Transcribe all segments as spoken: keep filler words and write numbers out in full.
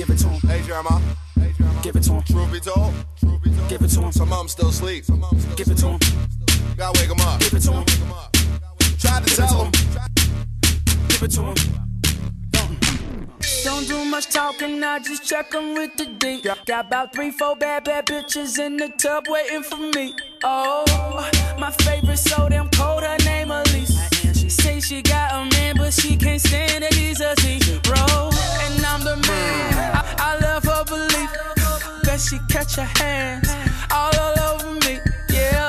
Give it to him. Hey, Grandma. Hey, Grandma. Give it to him. Truth be told. Truth be told. Give it to him. Some of them still sleep. Give it to him. Gotta wake them up. Give it to him. Tried to tell them. Give it to him. Don't do much talking, I just check them with the D. Got about three, four bad, bad bitches in the tub waiting for me. Oh, my favorite so damn cold, her name Elise. She say she got a man, but she can't stand that he's a zero. And I'm the man, I, I love her belief. Bet she catch her hands all, all over me, yeah.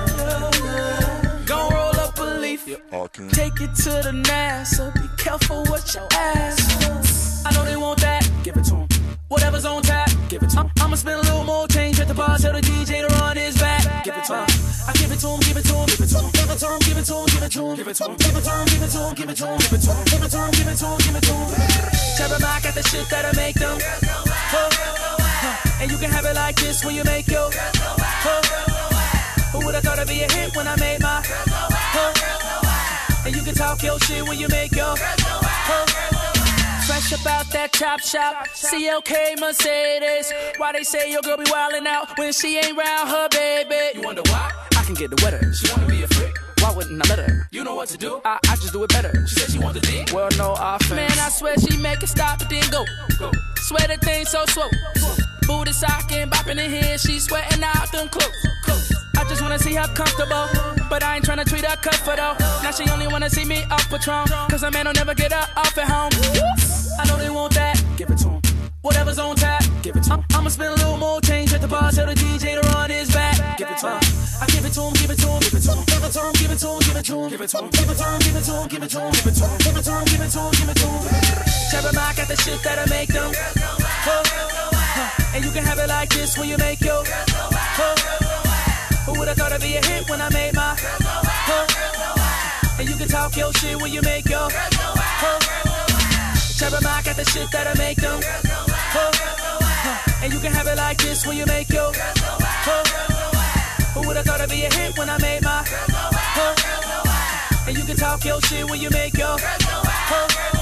Gon' roll up a leaf, take it to the NASA. Be careful what you ask. I know they want that, give it to him. Whatever's on tap, give it to him. I'ma spend a little more change at the bar, tell the D J to run his back. Give it to him. I give it to him, give it to him, give it to him, give it to him, give it to him, give it to him, give it to him, give it to him, give it to him, give it to him, give it to him, give it to him, give it to him, give it to him. Cherry got the shit that'll make them. And you can have it like this when you make your. Who would've thought it'd be a hit when I made my. And you can talk your shit when you make your. Fresh about that chop shop, C L K Mercedes. Why they say your girl be wildin' out when she ain't round her baby? You wonder why? I can get the wetter. She wanna be a freak. Why wouldn't I let her? You know what to do. I, I just do it better. She said she want the D. Well, no offense. Man, I swear she make it stop and then go. Go. Swear the thing so slow. Booty sockin', bopping in here. She sweating out them clothes. Clothes. I just wanna see her comfortable, but I ain't tryna treat her comfort though. Now she only wanna see me off Patron, cause a man don't never get her off at home. I know they want that, give it to him. Whatever's on tap, give it to him. I'ma spend a little more change at the bar, tell the D J to run his back. Give it to him. I give it to him, give it to him, give it to him, give it to him, give it to him, give it to him, give it to him, give it to him, give it to him, give it to him, give it to him, give it to him, give it to him, give it to him. Cherry got the shit that'll make them. And you can have it like this when you make your. Who would've thought it'd be a hit when I made my. And you can talk your shit when you make your. Cherry got the shit that'll make them. And you can have it like this when you make your. Who would've thought it'd be a hit when I made my. And you can talk your shit when you make your.